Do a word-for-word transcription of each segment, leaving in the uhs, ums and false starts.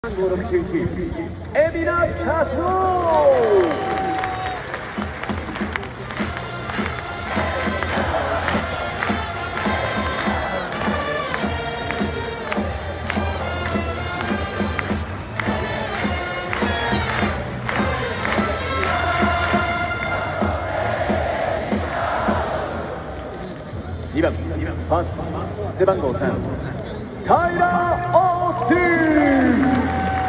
番号ろくじゅういち、海老名達夫。にばん、ファースト、背番号さん、タイラー・オースティン。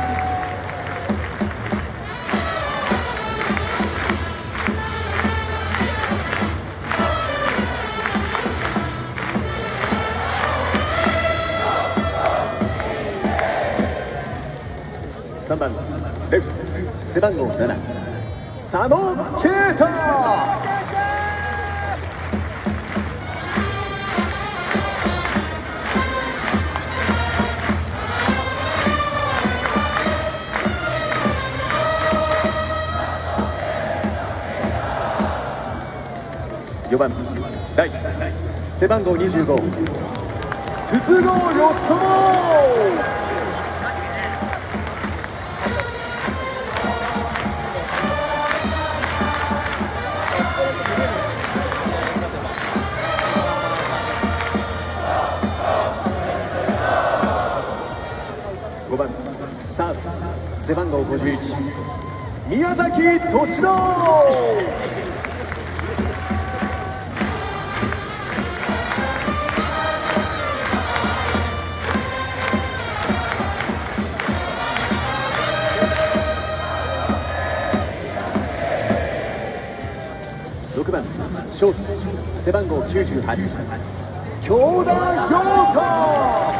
さんばん、レフト、背番号なな、佐野啓太。よんばん、ライト、背番号にじゅうご、筒香よっとも。ごばん、サード、背番号ごじゅういち、宮崎敏郎。ろくばん、ショート、背番号きゅうじゅうはち、京田陽太。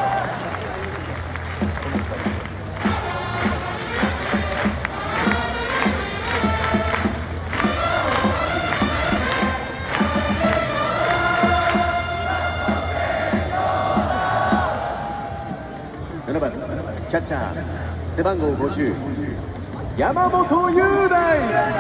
ななばん、キャッチャー、背番号ごじゅう、山本雄大。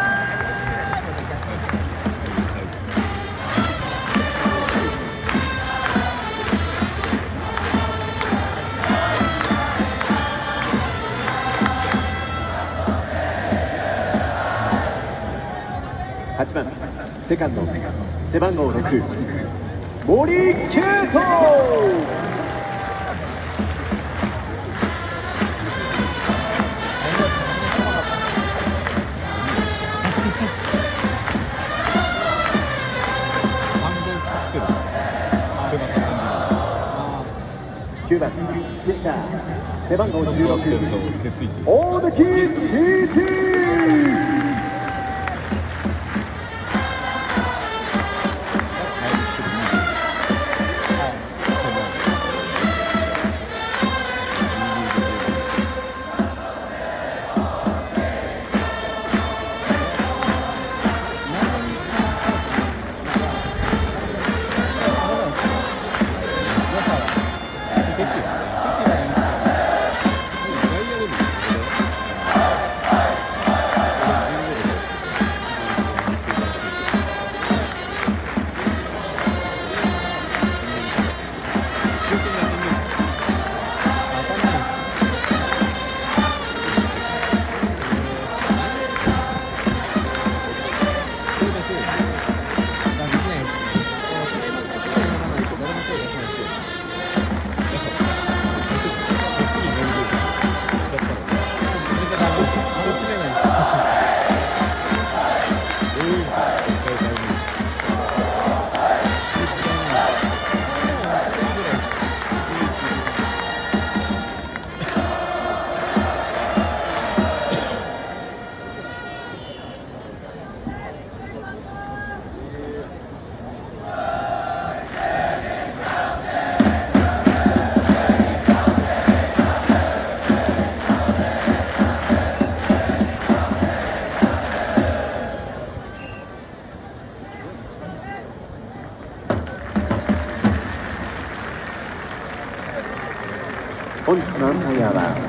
はちばん、セカンド、背番号ろく、森圭斗。きゅうばん、ピッチャー、背番号じゅうろく、大貫シーティ。本日のアンパイアは